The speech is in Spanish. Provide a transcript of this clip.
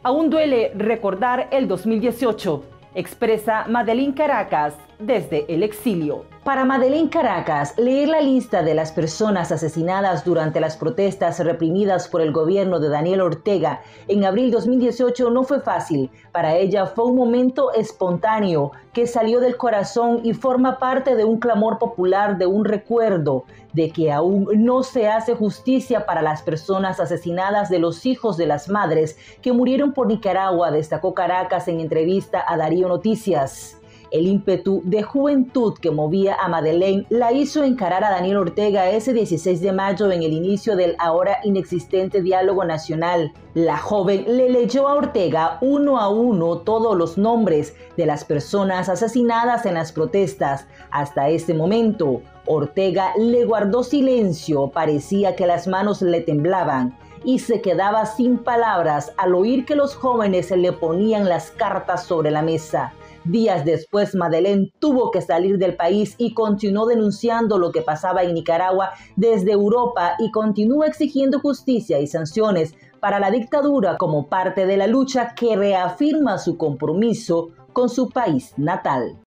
Aún duele recordar el 2018, expresa Madeleine Caracas desde el exilio. Para Madeleine Caracas, leer la lista de las personas asesinadas durante las protestas reprimidas por el gobierno de Daniel Ortega en abril 2018 no fue fácil. Para ella fue un momento espontáneo que salió del corazón y forma parte de un clamor popular, de un recuerdo de que aún no se hace justicia para las personas asesinadas, de los hijos de las madres que murieron por Nicaragua, destacó Caracas en entrevista a Darío Noticias. El ímpetu de juventud que movía a Madeleine la hizo encarar a Daniel Ortega ese 16 de mayo en el inicio del ahora inexistente diálogo nacional. La joven le leyó a Ortega uno a uno todos los nombres de las personas asesinadas en las protestas. Hasta ese momento, Ortega le guardó silencio, parecía que las manos le temblaban y se quedaba sin palabras al oír que los jóvenes le ponían las cartas sobre la mesa. Días después, Madeleine tuvo que salir del país y continuó denunciando lo que pasaba en Nicaragua desde Europa y continúa exigiendo justicia y sanciones para la dictadura como parte de la lucha que reafirma su compromiso con su país natal.